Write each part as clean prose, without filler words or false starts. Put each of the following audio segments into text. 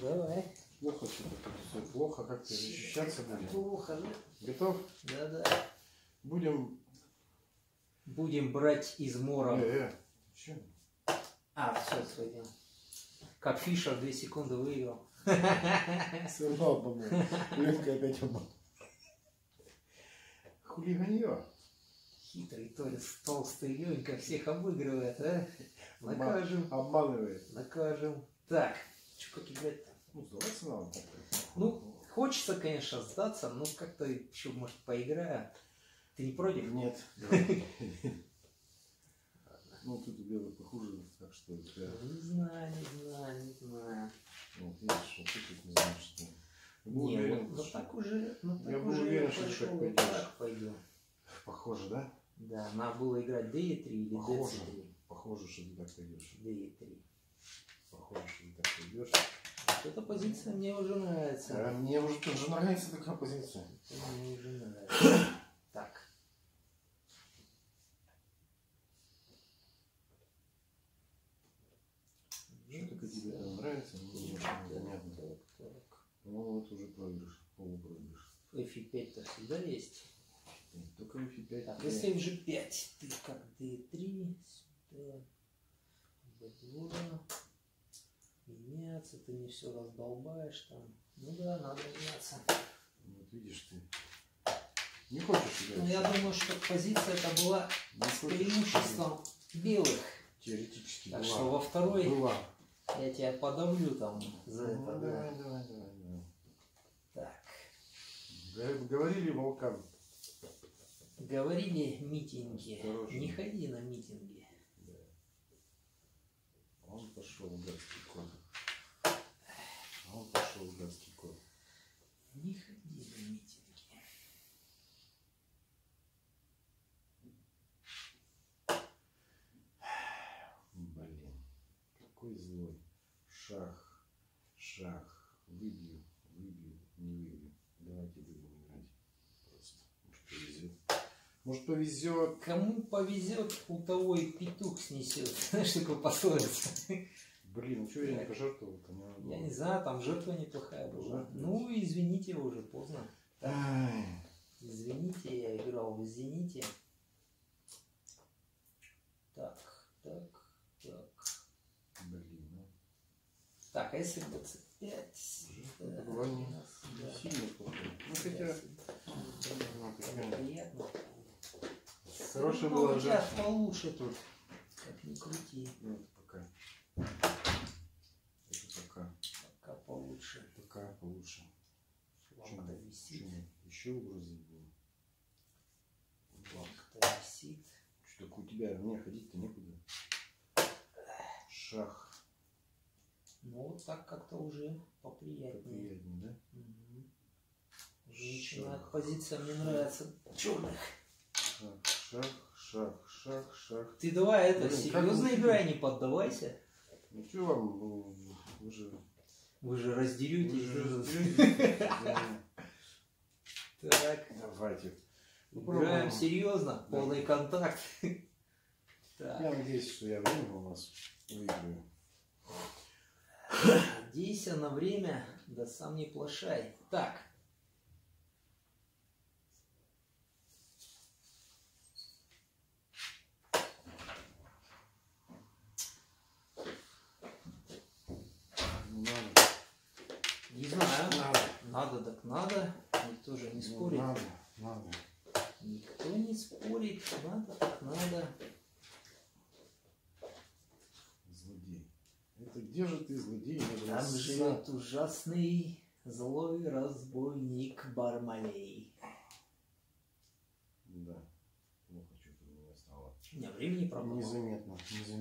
Давай. Плохо что-то, все плохо. Как ты защищаться будем? Плохо, да? Готов? Да. Будем брать измором. Че? Все, сойдем. Как Фишер 2 секунды выиграл. Все равно обманул. Ленка опять обманул. Хулиганье. Хитрый Торис, толстый Ленька всех обыгрывает, а? Накажем. Обманывает. Накажем. Так, что как играть-то? Ну, сдаваться надо как-то. Ну, хочется, конечно, сдаться, но как-то еще, может, поиграю. Ты не против? Нет. Давай. Ну, тут у белых похуже, так что... Не знаю. Вот, видишь, вот тут не знаю, что... Не, так уже... Я был уверен, что ты так пойдешь. Так пойдем. Похоже, да? Да, надо было играть D3 или Похоже. DC3. Похоже, что ты так пойдешь. D3. Похоже, что ты так пойдешь. Эта позиция мне уже нравится. Мне уже тоже нравится такая позиция. Мне уже нравится. Так. Что-то тебе там нравится, мне непонятно. Так. Ну вот уже проигрыш, полупроигрыш. F5-то всегда есть. Только F5. Так, если G5, ты как D3, сюда, B2, меняться, ты не все раздолбаешь там. Ну да, надо меняться. Вот видишь ты. Не хочешь играть? Ну, я думаю, что позиция это была с преимуществом белых. Теоретически Так была. что во второй была. я тебя подавлю там за это. Ну, Да. давай. Так. Говорили Волкан. Говорили митинги. Осторожно. Не ходи на митинги. Да. Он пошел гадский кот. Не ходи на митинги. Блин. Какой злой. Шах. Выбью. Не выбью. Давайте будем играть. Просто. Может повезет. Может повезет. Кому повезет, у того и петух снесет. Знаешь, такое пословица. Блин, ну что я не пожертвовал? Я не знаю, там жертва неплохая была. Ну, извините, уже поздно. Извините, я играл в «Зените». Так. Блин, ну. Так, а если b5? Это было не сильно плохо. Ну, хотя... Приятно. Хорошая Ну, была у тебя жертва. получше тут. Как ни крути. Ну, это пока. Пока получше. Пока получше. Фланг-то висит. Еще угрозы было. Фланг-то висит. Что так у тебя? Мне ходить-то некуда. Шах. Ну, вот так как-то уже поприятнее. Поприятнее, да? Угу. Уже начинает позиция, мне нравится, черных. Шах. Ты давай это, Блин, серьезно играй, не поддавайся. Ну что вам, Вы же раздеретесь. Так. Давайте. Играем серьезно, полный контакт. Я надеюсь, что я время у нас выиграю. Надейся на время, да сам не плашай. Так. Не знаю. Надо так надо. Никто же не спорит. Надо. Никто не спорит. Надо так надо. Злодей. Это где же ты, злодей? Там живет ужасный злой разбойник Бармалей. Да. Плохо что-то у меня стало. У меня времени пропало. Незаметно.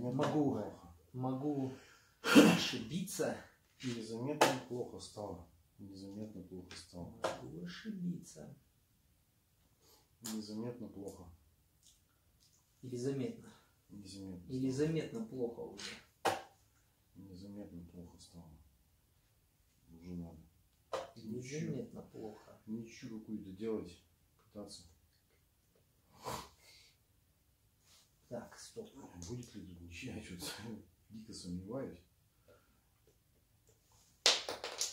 Могу ошибиться. Незаметно плохо стало. Могу ошибиться. Незаметно плохо. Или заметно. Незаметно. Или заметно плохо уже. Незаметно плохо стало. Уже надо. Незаметно плохо. Ничего какую-то делать. Пытаться. Так, стоп. Будет ли тут ничья? Я что-то дико сомневаюсь.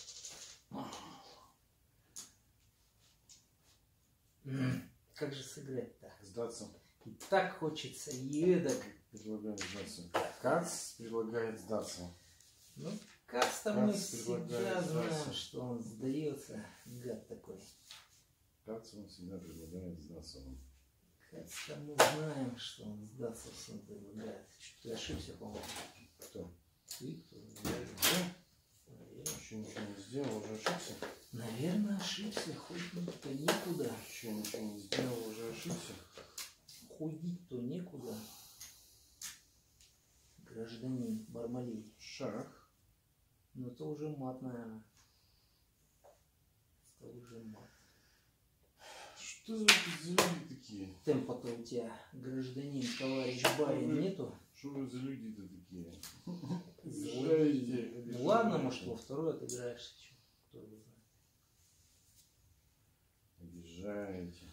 как же сыграть-то? Сдаться. И так хочется едок. Предлагает сдаться. Кац предлагает сдаться. Ну, Кац-то мы Кац всегда предлагает знаем, сдаться. что он сдается. Гад такой. Кац он всегда предлагает сдаться. Кац-то мы знаем, что он сдаться всем предлагает. Что ты ошибся, по-моему. Кто? Ты кто? Еще ничего не сделал, уже ошибся. Наверное, ошибся. Ходить-то некуда. Еще ничего не сделал, уже ошибся. Ходить-то некуда. Гражданин Бармалей. Шах. Ну это уже мат, наверное. Это уже мат. Что за люди такие? Темпа-то у тебя, гражданин, товарищ барин, нету? Что вы за люди-то такие? Злодеи. Ну ладно, может, во второй отыграешься. Кто его знает. Обижаете.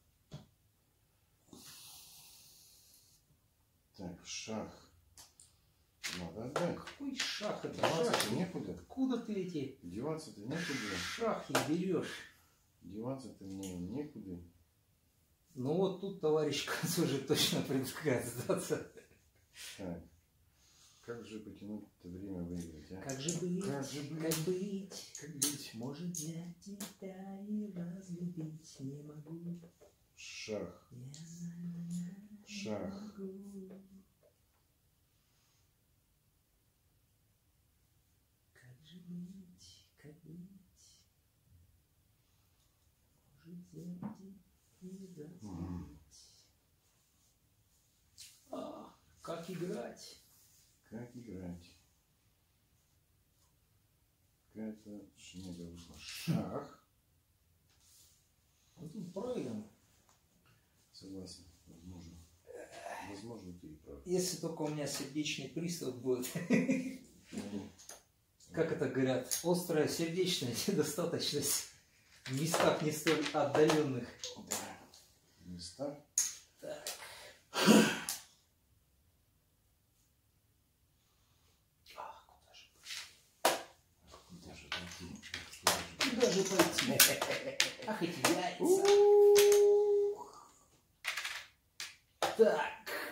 Так, шах. Надо отдать. Какой шах это? Деваться-то Шах? некуда. Откуда ты эти Деваться-то некуда. шахи берешь? Деваться-то мне некуда. Ну вот тут товарищ Кац уже точно предлагает сдаться. Так. Как же потянуть это время выиграть, а? Как же быть? Как же быть? Как быть? Как быть? Может взять тебя и разлюбить не могу. Шах. Не знаю, Шах. не могу. Как же быть? Как быть? Может взять и разлюбить. А, как играть? Как играть? Какая-то шнега вышла. Шах. Ну тут проиграно. Согласен. Возможно. Возможно, ты и прав. Если только у меня сердечный приступ будет. Ну, Как это говорят? Острая сердечная недостаточность в местах не столь отдаленных. да. Места. Так. А, куда же? Куда же пойти? Куда же пойти? Ах, эти яйца. Так.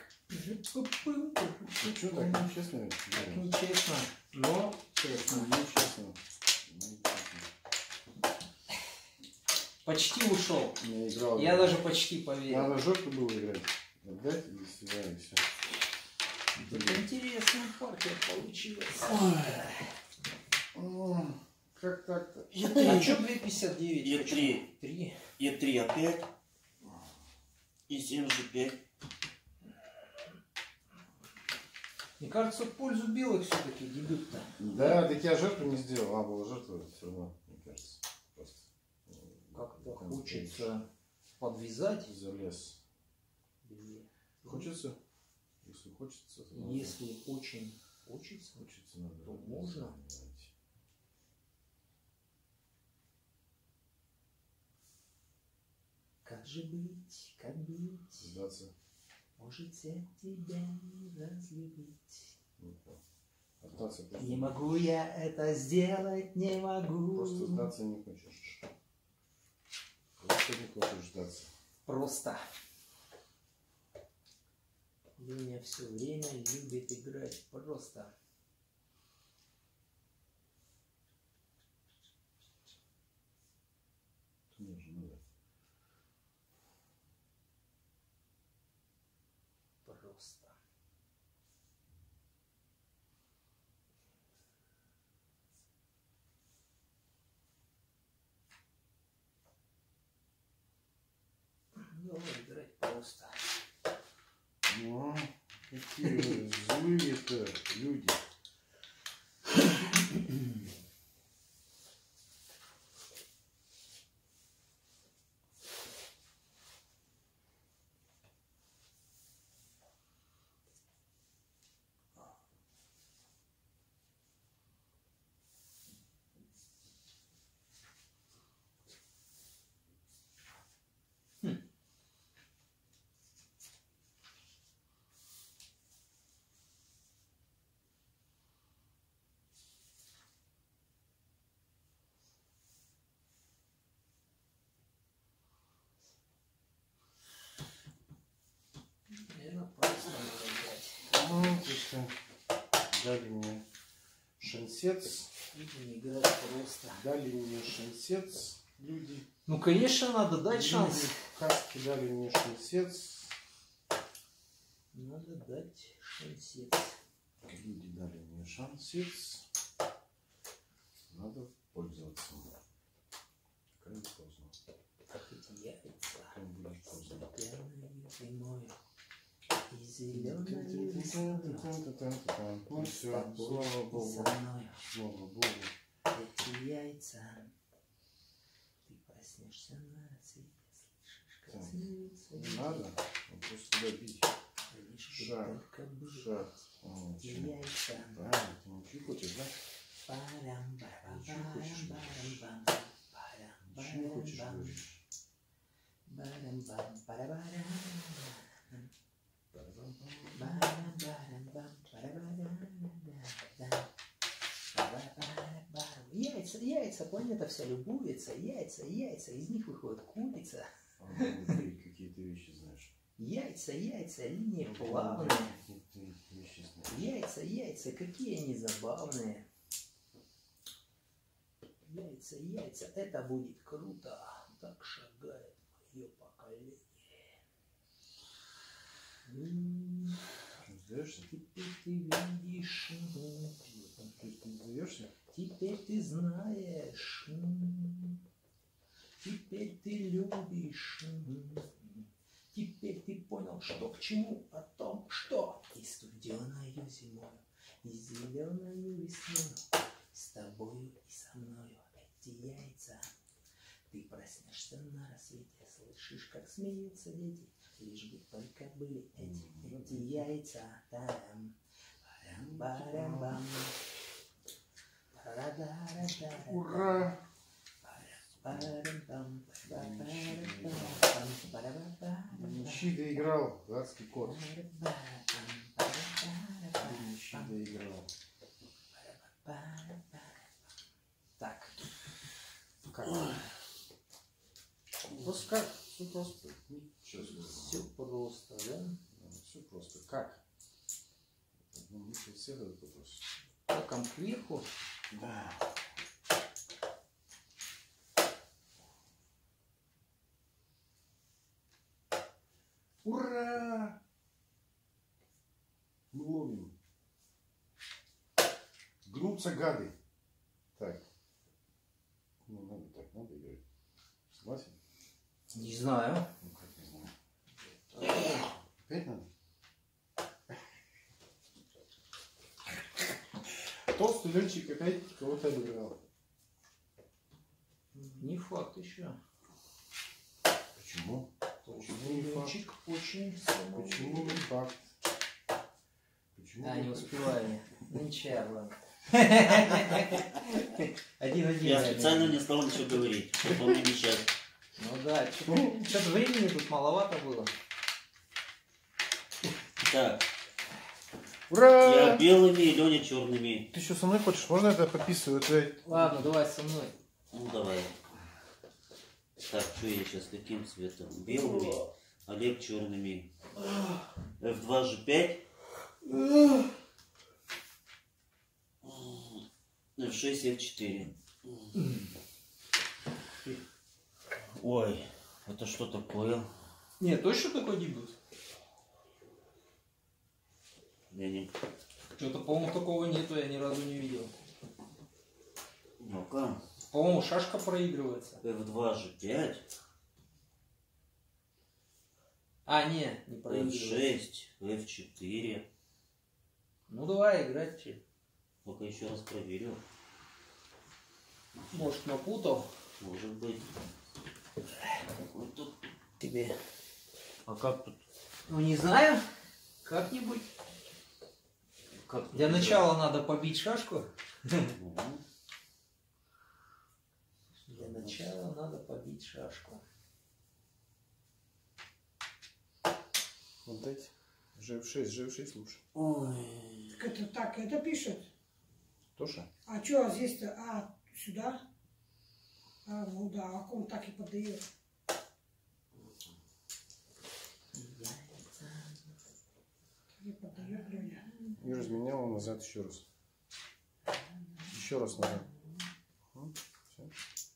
Ну что, так нечестно? Так нечестно, но честно. Нечестно. Почти ушел. Не играл. Я даже почти поверил. Надо жестко было играть. Отдать и сюда, и все. Это интересная партия получилась. Как так-то? А что 2,59? Е3. 3. Е3 опять. И7 же 5. Мне кажется, в пользу белых все-таки дебют-то. Да, так я жертву не сделал. А, была жертва все равно, мне кажется. Просто. Как-то Там хочется подвязать. залез. Хочется? Если хочется, то можно. Если очень хочется, Хочется, надо. то можно. Занять. Как же быть, как быть? Сдаться. Может взять тебя и разлюбить. Ну-ка. Остаться просто. Не могу я это сделать, не могу. Просто сдаться не хочешь. Просто не хочешь сдаться. Просто. Леня все время любит играть просто. Мне же надо. Просто. Давай играть просто. Ну, какие вы злые-то люди. Яйца. Дали мне шансец. Будем играть просто. Дали мне шансец. Люди. Ну, конечно, надо дать шанс. Люди в каске дали мне шансец. Надо дать шансец. Люди дали мне шансец. Надо пользоваться. Как поздно. Эти яйца. Как будет поздно. Стеклянной зимой. И зеленой весной. Ну все, слава Богу. Слава Богу. Эти яйца. Ты проснешься на рассвете, слышишь, как смеются. Не надо, он просто добить. Лишь Шаг, только бы шаг. эти яйца. Правильно, ты ничего хочешь, да? Парам, Ничего хочешь, барам, говоришь. барам, Ничего хочешь, барам, говоришь. барам, барам, барам, яйца, яйца, планета вся любуется, яйца, яйца, из них выходит курица. Ты какие-то вещи знаешь. Яйца, яйца, линии плавные. Ты вещи знаешь. Яйца, яйца, какие они забавные. Яйца, яйца, это будет круто. Так шагает мое поколение. Сдаешься? Теперь ты видишь, Ты сдаешься? теперь ты знаешь, теперь ты любишь, теперь ты понял, что к чему, о том, что и студеною зимою, и зеленою весной, с тобою и со мною эти яйца. Ты проснешься на рассвете, слышишь, как смеются дети, лишь бы только были эти яйца. Тарам, барам, барам, бам. Ура! Нищий доиграл, датский кот. Нищий доиграл. Так. Как? Просто как? Все просто. Все просто, да? Все просто. Как? Мы все задают вопрос. Током кверху. Да. Ура! Мы ловим. Гнутся гады. Так. Ну, надо так, надо играть. Согласен? Не знаю. Ну, как не знаю. Опять надо? Толстый летчик опять кого-то обыграл. Не факт еще. Почему? Толстый летчик очень самоуверенный. Почему не факт? Почему А, не факт? успеваю. Ну ничего, ладно. Один-один. Я специально не стал ничего говорить, чтобы он не мешать. Ну да, что-то времени тут маловато было. Так, Ура! я белыми и Леня черными. Ты что, со мной хочешь? Можно это подписываю? Ладно, давай со мной. Ну давай. Так, что я сейчас каким цветом? Белыми, Олег черными. F2G5. F6, F4. Ой, это что такое? Нет, точно такой дебют? Я не... Что-то, по-моему, такого нету, я ни разу не видел. Ну-ка. По-моему, шашка проигрывается. F2G5. А, не проигрывается. F6, F4. Ну давай играть. Че. Только еще раз проверю. Может, напутал? Может быть. Вот тут. Тебе. А как тут? Ну не знаю. Как-нибудь. Как тут Для играть? начала надо побить шашку. Мгм. Для начала надо побить шашку. Вот дайте. G6 лучше. Ой. Так это так, это пишет. Тоша? А что здесь-то? А, сюда? А, ну да, а он так и подает. Яйца. И подает Леня. И разменяла назад еще раз. Еще раз назад. Все.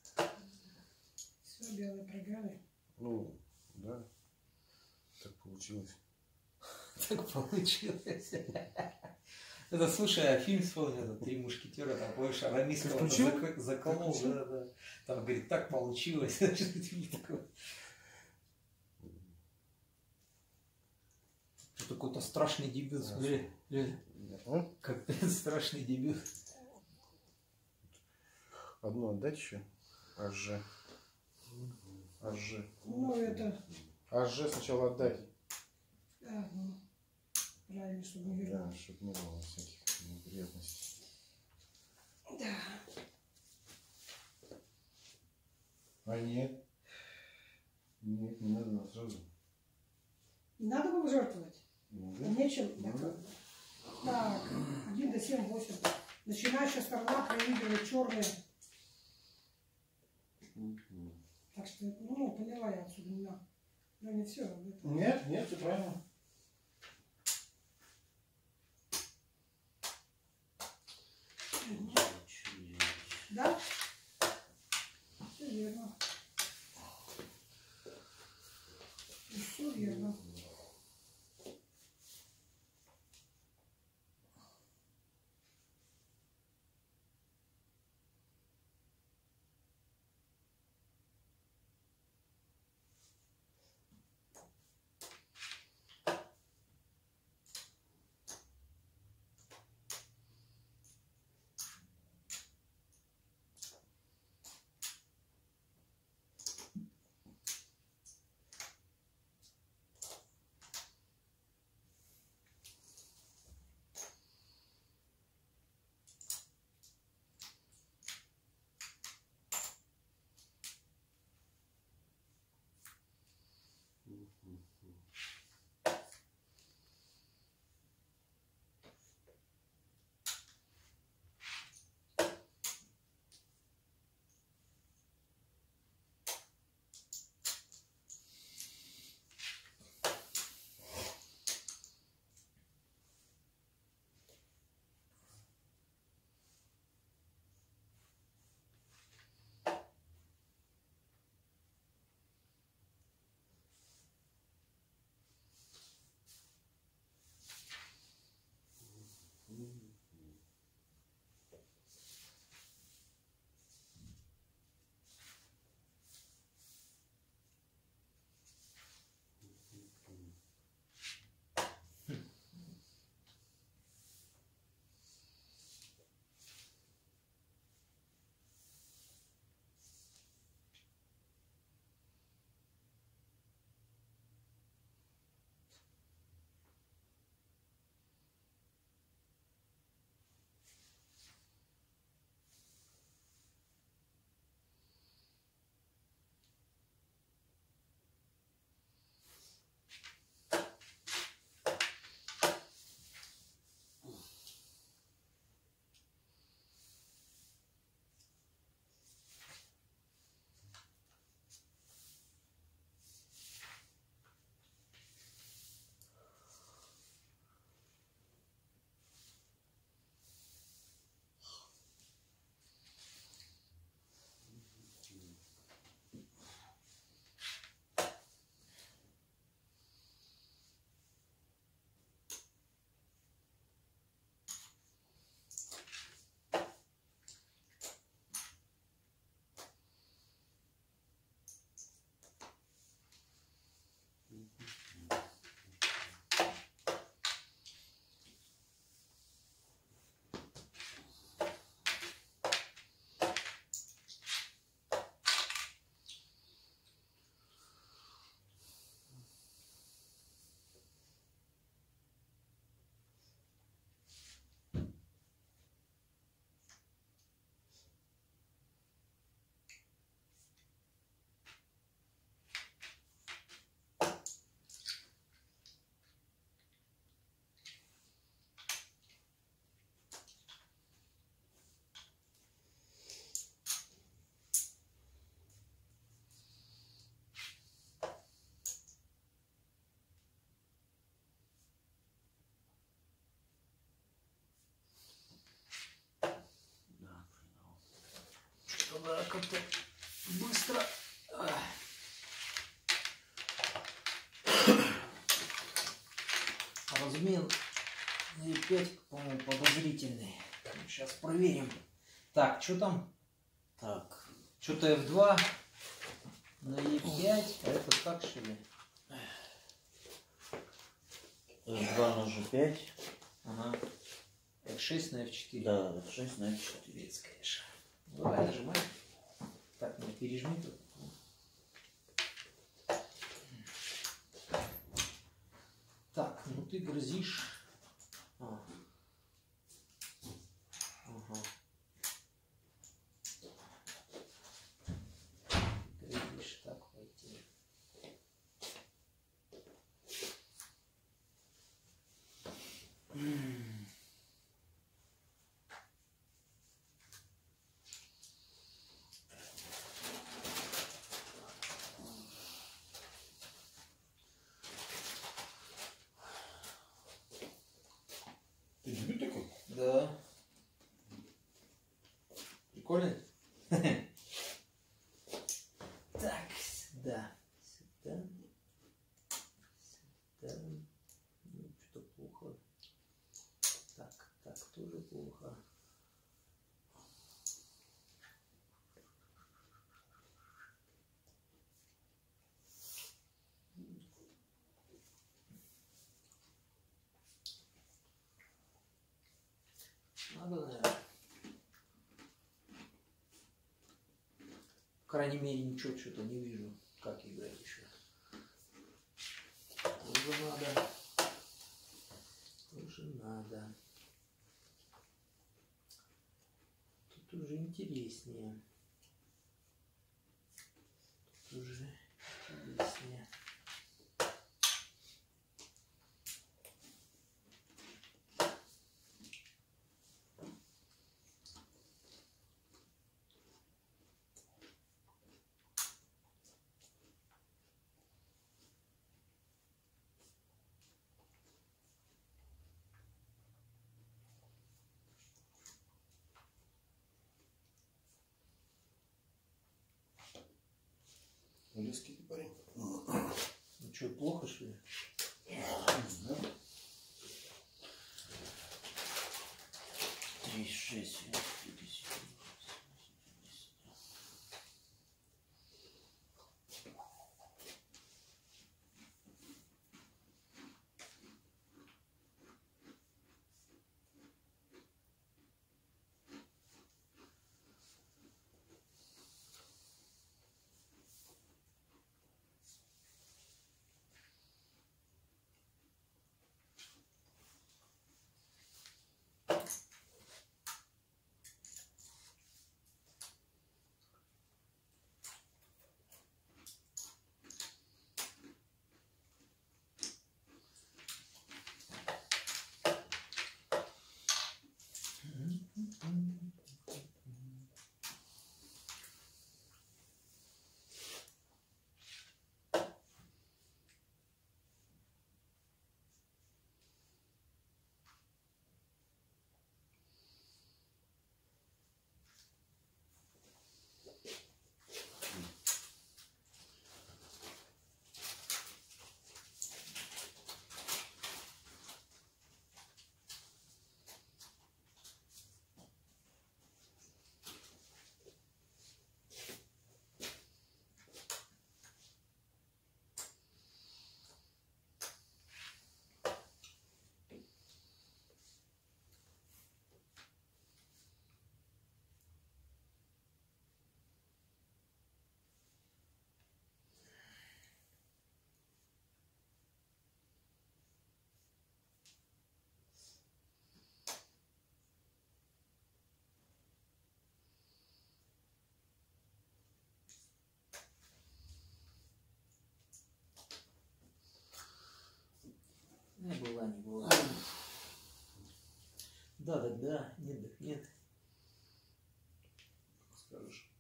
Все, белые проиграли. Ну, да. Так получилось. Так получилось. Это, слушай, а фильм вспомнил, это «Три мушкетера», там, помнишь, Арамис заколол, да. Там, говорит, так получилось. Это какой-то страшный дебют, смотри. Капец, страшный дебют. Одну отдать еще. АЖ. Ну, это... АЖ сначала отдать. Да, ну, правильно, чтобы не вернуть. Да, чтобы не было всяких неприятностей. Да. А нет. Нет, не надо сразу. Не надо было жертвовать. Ну, да. Нечем. Ну, да. Так, 1 до 7, 8. Начинающая сторона проигрывает черные. Так что, ну, поняла я отсюда. Не надо. Да не все. Нет, нет, все правильно. Да? Все верно. Все верно. так как-то быстро. Размен Е5, по-моему, подозрительный. Сейчас проверим. Так, что там? Так, Что-то F2 на Е5. А это так, что ли? F2 на G5. Ага. F6 на F4. Да, F6 на F4. Пец, конечно. Давай, нажимай. Так, не пережми тут. Так, ну ты грозишь. Ага. Грозишь так пойти. Ты дебют такой? Да. Прикольно? Так, сюда. Сюда. Сюда. Ну, что-то плохо. Так, так тоже плохо. Надо, наверное. По крайней мере, ничего что-то не вижу, как играть еще. Тоже надо. Тоже надо. Тут уже интереснее. Тут уже интереснее. Резкий ты парень. Ну что, плохо что ли? Да? 3, 6, 50. Не была, не была. Да, да, да, нет, так нет. Скажешь.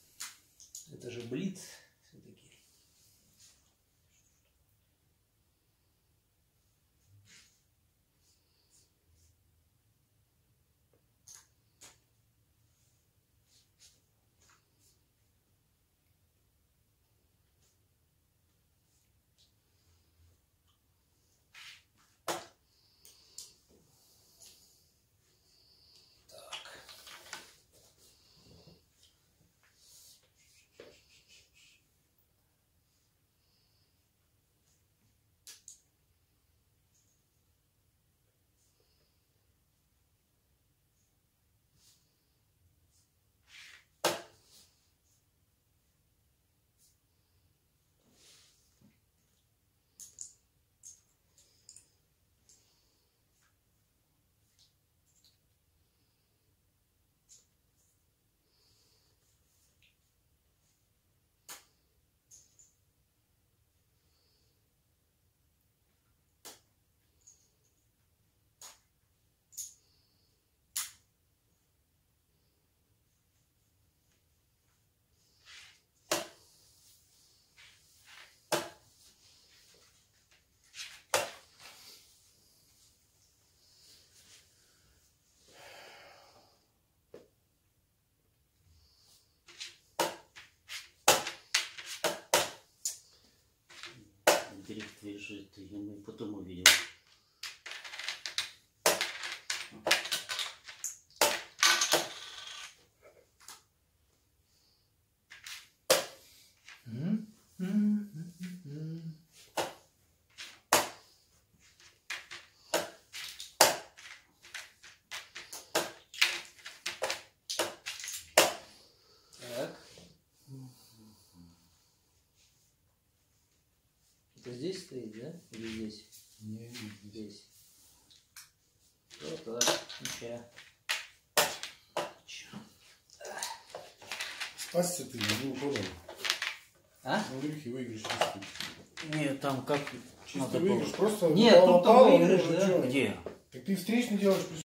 Это же блиц все-таки. же это, я потом увидел. Так. Это здесь стоит, да? Или здесь? Не, Здесь. Вот так. Ничего. Спасся ты, не уходом. А? На Андрюхе выигрыш чистый. Нет, там как Чистый надо выигрыш, было. просто Нет, тут-то упало, выигрыш, ну, да? чё? Где? Так ты встречный делаешь